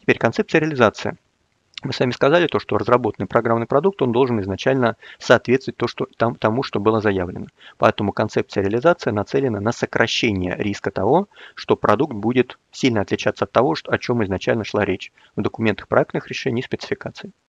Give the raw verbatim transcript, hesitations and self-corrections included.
Теперь концепция реализации. Мы с вами сказали то, что разработанный программный продукт, он должен изначально соответствовать то, что, там, тому, что было заявлено. Поэтому концепция реализации нацелена на сокращение риска того, что продукт будет сильно отличаться от того, что, о чем изначально шла речь в документах проектных решений и спецификаций.